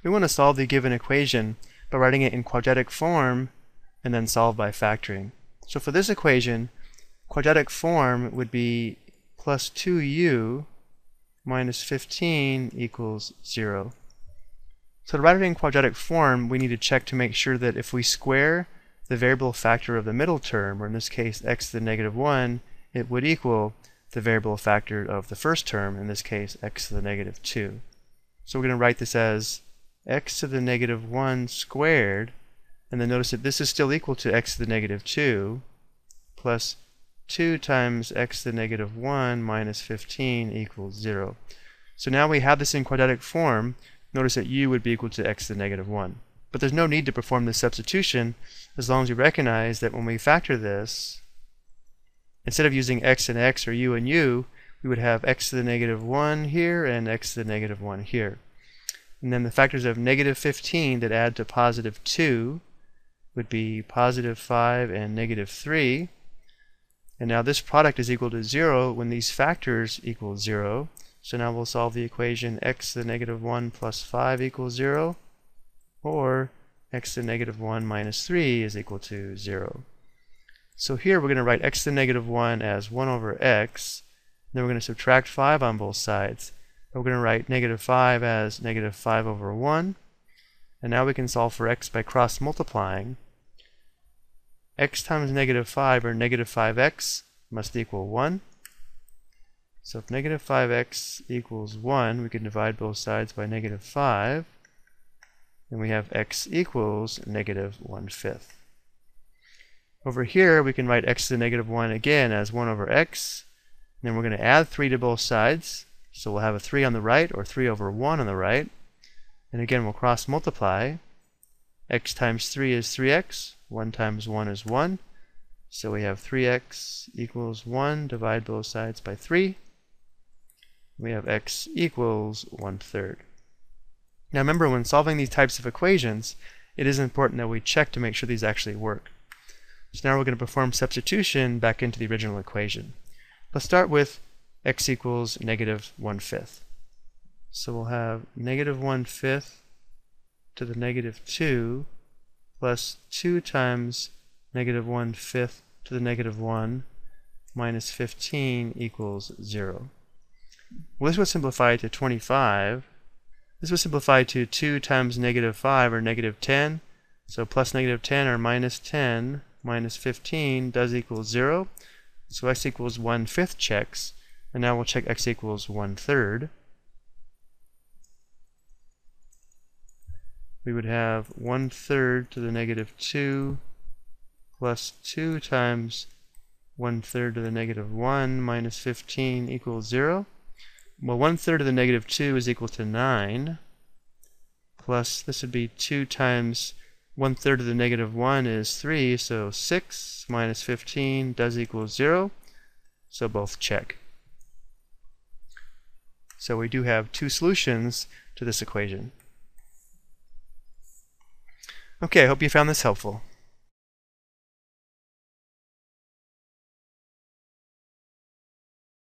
we want to solve the given equation by writing it in quadratic form and then solve by factoring. So for this equation, quadratic form would be plus 2u minus 15 equals 0. So to write it in quadratic form, we need to check to make sure that if we square the variable factor of the middle term, or in this case x to the negative 1, it would equal the variable factor of the first term, in this case x to the negative 2. So we're going to write this as x to the negative 1 squared, and then notice that this is still equal to x to the negative 2 plus 2 times x to the negative 1 minus 15 equals 0. So now we have this in quadratic form. Notice that u would be equal to x to the negative 1. But there's no need to perform this substitution as long as we recognize that when we factor this, instead of using x and x or u and u, we would have x to the negative 1 here and x to the negative 1 here. And then the factors of negative 15 that add to positive 2 would be positive 5 and negative 3. And now this product is equal to 0 when these factors equal 0. So now we'll solve the equation x to the negative 1 plus 5 equals 0, or x to the negative 1 minus 3 is equal to 0. So here we're going to write x to the negative 1 as 1 over x. Then we're going to subtract 5 on both sides. We're going to write negative 5 as negative 5 over 1. And now we can solve for x by cross multiplying. X times negative 5, or negative 5x, must equal 1. So if negative 5x equals 1, we can divide both sides by negative 5. And we have x equals negative 1/5. Over here, we can write x to the negative 1 again as 1 over x. And then we're going to add 3 to both sides. So we'll have a 3 on the right, or 3 over 1 on the right. And again, we'll cross multiply. X times 3 is 3x. 1 times 1 is 1. So we have 3x equals 1. Divide both sides by 3. We have x equals 1/3. Now remember, when solving these types of equations, it is important that we check to make sure these actually work. So now we're going to perform substitution back into the original equation. Let's start with x equals negative 1/5. So we'll have negative 1/5 to the negative 2 plus 2 times negative 1/5 to the negative 1 minus 15 equals 0. Well, this would simplify to 25. This would simplify to 2 times negative 5, or negative 10. So plus negative 10, or minus 10 minus 15 does equal 0. So x equals 1/5 checks. And now we'll check x equals 1/3. We would have 1/3 to the negative 2 plus 2 times 1/3 to the negative 1 minus 15 equals 0. Well, 1/3 to the negative 2 is equal to 9, plus this would be 2 times 1/3 to the negative 1 is 3, so 6 minus 15 does equal 0, so both check. So we do have two solutions to this equation. Okay, I hope you found this helpful.